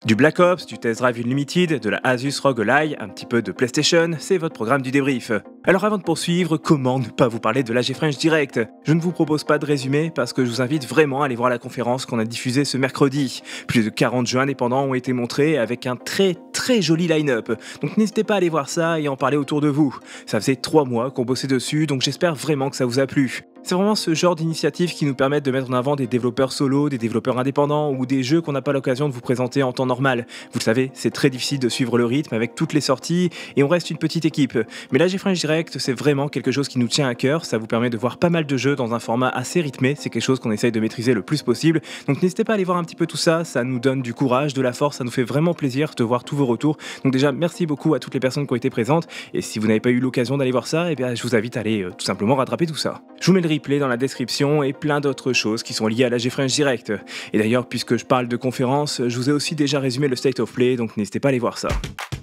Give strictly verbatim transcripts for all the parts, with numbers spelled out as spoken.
Du Black Ops, du Test Drive Unlimited, de la Asus R O G Ally, un petit peu de PlayStation, c'est votre programme du débrief. Alors avant de poursuivre, comment ne pas vous parler de l'A G French Direct? Je ne vous propose pas de résumé parce que je vous invite vraiment à aller voir la conférence qu'on a diffusée ce mercredi. Plus de quarante jeux indépendants ont été montrés avec un très très joli line-up. Donc n'hésitez pas à aller voir ça et en parler autour de vous. Ça faisait trois mois qu'on bossait dessus, donc j'espère vraiment que ça vous a plu. C'est vraiment ce genre d'initiative qui nous permettent de mettre en avant des développeurs solo, des développeurs indépendants ou des jeux qu'on n'a pas l'occasion de vous présenter en temps normal. Vous le savez, c'est très difficile de suivre le rythme avec toutes les sorties et on reste une petite équipe. Mais l'A G French Direct, c'est vraiment quelque chose qui nous tient à cœur. Ça vous permet de voir pas mal de jeux dans un format assez rythmé. C'est quelque chose qu'on essaye de maîtriser le plus possible. Donc n'hésitez pas à aller voir un petit peu tout ça. Ça nous donne du courage, de la force. Ça nous fait vraiment plaisir de voir tous vos retours. Donc déjà, merci beaucoup à toutes les personnes qui ont été présentes. Et si vous n'avez pas eu l'occasion d'aller voir ça, eh bien, je vous invite à aller euh, tout simplement rattraper tout ça. Je vous mets le replay dans la description et plein d'autres choses qui sont liées à l'A G French Direct. Et d'ailleurs, puisque je parle de conférences, je vous ai aussi déjà résumé le State of Play, donc n'hésitez pas à aller voir ça.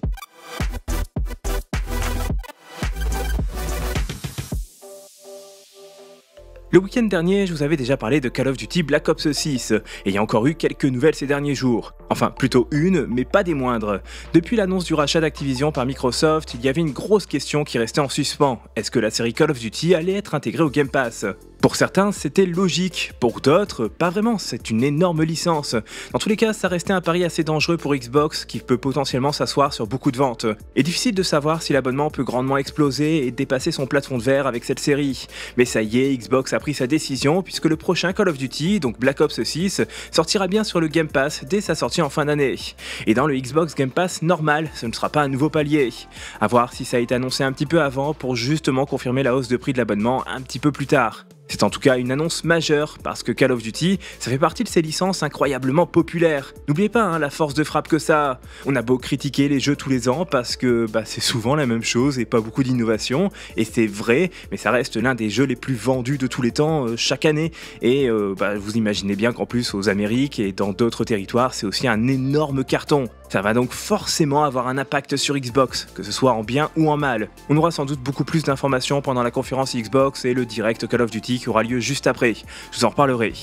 Le week-end dernier, je vous avais déjà parlé de Call of Duty Black Ops six, et il y a encore eu quelques nouvelles ces derniers jours. Enfin, plutôt une, mais pas des moindres. Depuis l'annonce du rachat d'Activision par Microsoft, il y avait une grosse question qui restait en suspens. Est-ce que la série Call of Duty allait être intégrée au Game Pass ? Pour certains, c'était logique, pour d'autres, pas vraiment, c'est une énorme licence. Dans tous les cas, ça restait un pari assez dangereux pour Xbox, qui peut potentiellement s'asseoir sur beaucoup de ventes. Et difficile de savoir si l'abonnement peut grandement exploser et dépasser son plafond de verre avec cette série. Mais ça y est, Xbox a pris sa décision, puisque le prochain Call of Duty, donc Black Ops six, sortira bien sur le Game Pass dès sa sortie en fin d'année. Et dans le Xbox Game Pass normal, ce ne sera pas un nouveau palier. A voir si ça a été annoncé un petit peu avant pour justement confirmer la hausse de prix de l'abonnement un petit peu plus tard. C'est en tout cas une annonce majeure parce que Call of Duty, ça fait partie de ces licences incroyablement populaires. N'oubliez pas hein, la force de frappe que ça a. On a beau critiquer les jeux tous les ans parce que bah, c'est souvent la même chose et pas beaucoup d'innovation. Et c'est vrai, mais ça reste l'un des jeux les plus vendus de tous les temps euh, chaque année. Et euh, bah, vous imaginez bien qu'en plus aux Amériques et dans d'autres territoires, c'est aussi un énorme carton. Ça va donc forcément avoir un impact sur Xbox, que ce soit en bien ou en mal. On aura sans doute beaucoup plus d'informations pendant la conférence Xbox et le direct Call of Duty qui aura lieu juste après. Je vous en reparlerai.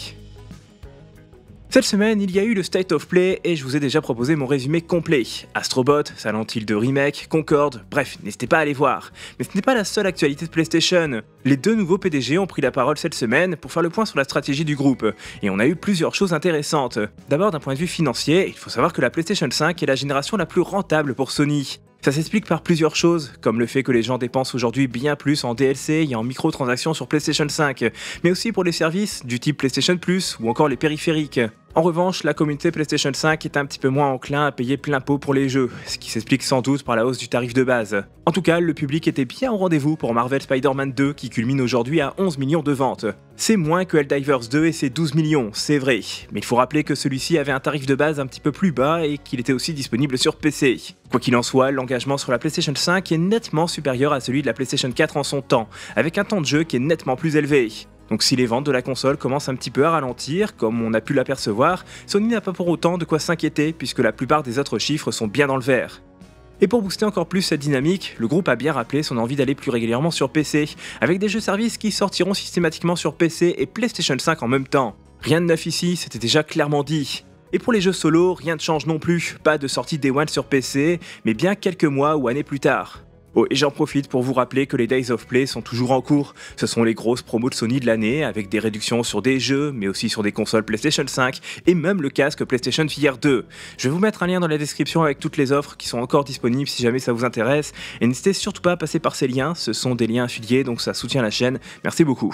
Cette semaine, il y a eu le State of Play et je vous ai déjà proposé mon résumé complet. Astrobot, Silent Hill deux Remake, Concorde, bref, n'hésitez pas à aller voir. Mais ce n'est pas la seule actualité de PlayStation. Les deux nouveaux P D G ont pris la parole cette semaine pour faire le point sur la stratégie du groupe. Et on a eu plusieurs choses intéressantes. D'abord d'un point de vue financier, il faut savoir que la PlayStation cinq est la génération la plus rentable pour Sony. Ça s'explique par plusieurs choses, comme le fait que les gens dépensent aujourd'hui bien plus en D L C et en microtransactions sur PlayStation cinq, mais aussi pour les services du type PlayStation Plus ou encore les périphériques. En revanche, la communauté PlayStation cinq est un petit peu moins enclin à payer plein pot pour les jeux, ce qui s'explique sans doute par la hausse du tarif de base. En tout cas, le public était bien au rendez-vous pour Marvel Spider-Man deux qui culmine aujourd'hui à onze millions de ventes. C'est moins que Helldivers deux et ses douze millions, c'est vrai, mais il faut rappeler que celui-ci avait un tarif de base un petit peu plus bas et qu'il était aussi disponible sur P C. Quoi qu'il en soit, l'engagement sur la PlayStation cinq est nettement supérieur à celui de la PlayStation quatre en son temps, avec un temps de jeu qui est nettement plus élevé. Donc si les ventes de la console commencent un petit peu à ralentir, comme on a pu l'apercevoir, Sony n'a pas pour autant de quoi s'inquiéter puisque la plupart des autres chiffres sont bien dans le vert. Et pour booster encore plus cette dynamique, le groupe a bien rappelé son envie d'aller plus régulièrement sur P C, avec des jeux-services qui sortiront systématiquement sur P C et PlayStation cinq en même temps. Rien de neuf ici, c'était déjà clairement dit. Et pour les jeux solo, rien ne change non plus, pas de sortie Day One sur P C, mais bien quelques mois ou années plus tard. Oh, et j'en profite pour vous rappeler que les Days of Play sont toujours en cours. Ce sont les grosses promos de Sony de l'année, avec des réductions sur des jeux, mais aussi sur des consoles PlayStation cinq, et même le casque PlayStation V R deux. Je vais vous mettre un lien dans la description avec toutes les offres qui sont encore disponibles si jamais ça vous intéresse, et n'hésitez surtout pas à passer par ces liens, ce sont des liens affiliés, donc ça soutient la chaîne, merci beaucoup.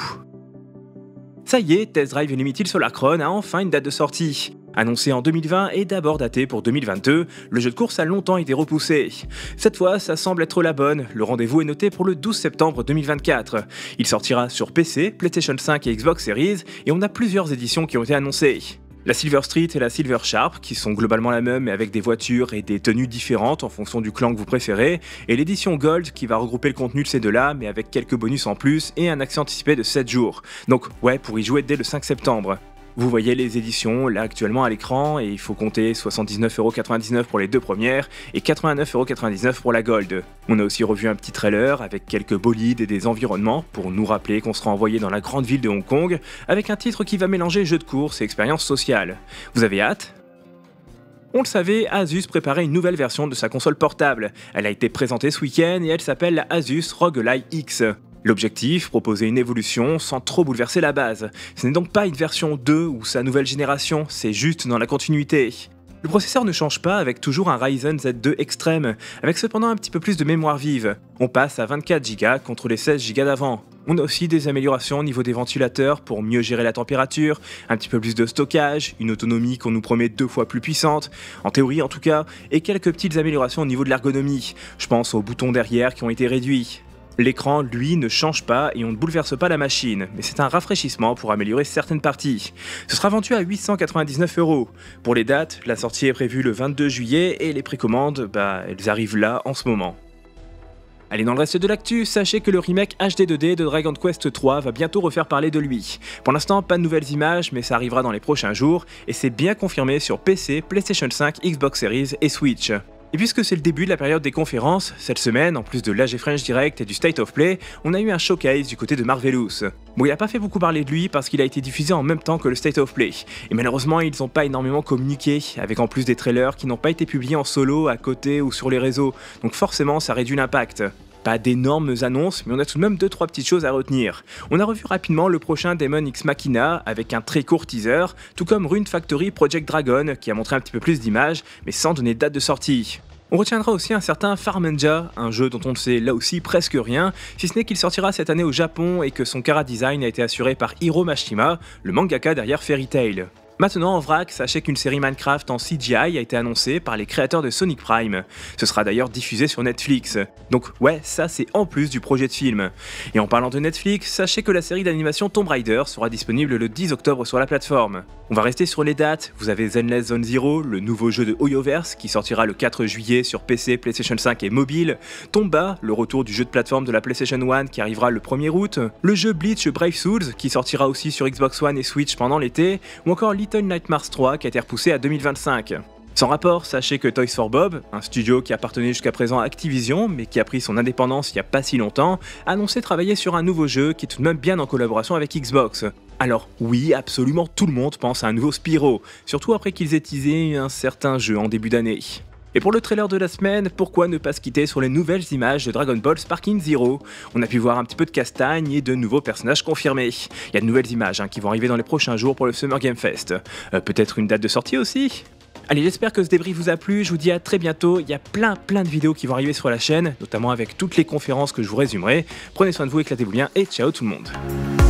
Ça y est, Test Drive Unlimited Solarchron a enfin une date de sortie. Annoncé en deux mille vingt et d'abord daté pour deux mille vingt-deux, le jeu de course a longtemps été repoussé. Cette fois, ça semble être la bonne, le rendez-vous est noté pour le douze septembre deux mille vingt-quatre. Il sortira sur P C, PlayStation cinq et Xbox Series, et on a plusieurs éditions qui ont été annoncées. La Silver Street et la Silver Sharp, qui sont globalement la même mais avec des voitures et des tenues différentes en fonction du clan que vous préférez, et l'édition Gold qui va regrouper le contenu de ces deux-là mais avec quelques bonus en plus et un accès anticipé de sept jours. Donc ouais, pour y jouer dès le cinq septembre. Vous voyez les éditions là actuellement à l'écran et il faut compter soixante-dix-neuf euros quatre-vingt-dix-neuf pour les deux premières et quatre-vingt-neuf euros quatre-vingt-dix-neuf pour la Gold. On a aussi revu un petit trailer avec quelques bolides et des environnements pour nous rappeler qu'on sera envoyé dans la grande ville de Hong Kong avec un titre qui va mélanger jeu de course et expérience sociale. Vous avez hâte ? On le savait, Asus préparait une nouvelle version de sa console portable. Elle a été présentée ce week-end et elle s'appelle la Asus ROG Ally X. L'objectif, proposer une évolution sans trop bouleverser la base. Ce n'est donc pas une version deux ou sa nouvelle génération, c'est juste dans la continuité. Le processeur ne change pas avec toujours un Ryzen Z deux Extreme, avec cependant un petit peu plus de mémoire vive. On passe à vingt-quatre giga contre les seize giga d'avant. On a aussi des améliorations au niveau des ventilateurs pour mieux gérer la température, un petit peu plus de stockage, une autonomie qu'on nous promet deux fois plus puissante, en théorie en tout cas, et quelques petites améliorations au niveau de l'ergonomie. Je pense aux boutons derrière qui ont été réduits. L'écran, lui, ne change pas et on ne bouleverse pas la machine, mais c'est un rafraîchissement pour améliorer certaines parties. Ce sera vendu à huit cent quatre-vingt-dix-neuf euros. Pour les dates, la sortie est prévue le vingt-deux juillet et les précommandes, bah, elles arrivent là en ce moment. Allez, dans le reste de l'actu, sachez que le remake H D deux D de Dragon Quest trois va bientôt refaire parler de lui. Pour l'instant, pas de nouvelles images, mais ça arrivera dans les prochains jours, et c'est bien confirmé sur P C, PlayStation cinq, Xbox Series et Switch. Et puisque c'est le début de la période des conférences, cette semaine, en plus de l'A G French Direct et du State of Play, on a eu un showcase du côté de Marvelous. Bon, il n'a pas fait beaucoup parler de lui parce qu'il a été diffusé en même temps que le State of Play. Et malheureusement, ils n'ont pas énormément communiqué, avec en plus des trailers qui n'ont pas été publiés en solo, à côté ou sur les réseaux. Donc forcément, ça réduit l'impact. Pas d'énormes annonces, mais on a tout de même deux trois petites choses à retenir. On a revu rapidement le prochain Daemon X Machina avec un très court teaser, tout comme Rune Factory Project Dragon qui a montré un petit peu plus d'images, mais sans donner de date de sortie. On retiendra aussi un certain Farmenja, un jeu dont on ne sait là aussi presque rien, si ce n'est qu'il sortira cette année au Japon et que son chara-design a été assuré par Hiro Mashima, le mangaka derrière Fairy Tail. Maintenant en vrac, sachez qu'une série Minecraft en C G I a été annoncée par les créateurs de Sonic Prime. Ce sera d'ailleurs diffusé sur Netflix. Donc ouais, ça c'est en plus du projet de film. Et en parlant de Netflix, sachez que la série d'animation Tomb Raider sera disponible le dix octobre sur la plateforme. On va rester sur les dates, vous avez Zenless Zone Zero, le nouveau jeu de Hoyoverse qui sortira le quatre juillet sur P C, PlayStation cinq et mobile, Tomba, le retour du jeu de plateforme de la PlayStation un qui arrivera le premier août, le jeu Bleach Brave Souls qui sortira aussi sur Xbox One et Switch pendant l'été, ou encore Little Nightmares trois qui a été repoussé à deux mille vingt-cinq. Sans rapport, sachez que Toys for Bob, un studio qui appartenait jusqu'à présent à Activision mais qui a pris son indépendance il n'y a pas si longtemps, a annoncé travailler sur un nouveau jeu qui est tout de même bien en collaboration avec Xbox. Alors oui, absolument tout le monde pense à un nouveau Spyro, surtout après qu'ils aient teasé un certain jeu en début d'année. Et pour le trailer de la semaine, pourquoi ne pas se quitter sur les nouvelles images de Dragon Ball Sparking Zero? On a pu voir un petit peu de castagne et de nouveaux personnages confirmés. Il y a de nouvelles images hein, qui vont arriver dans les prochains jours pour le Summer Game Fest. Euh, Peut-être une date de sortie aussi? Allez, j'espère que ce débrief vous a plu, je vous dis à très bientôt, il y a plein plein de vidéos qui vont arriver sur la chaîne, notamment avec toutes les conférences que je vous résumerai. Prenez soin de vous, éclatez-vous bien et ciao tout le monde.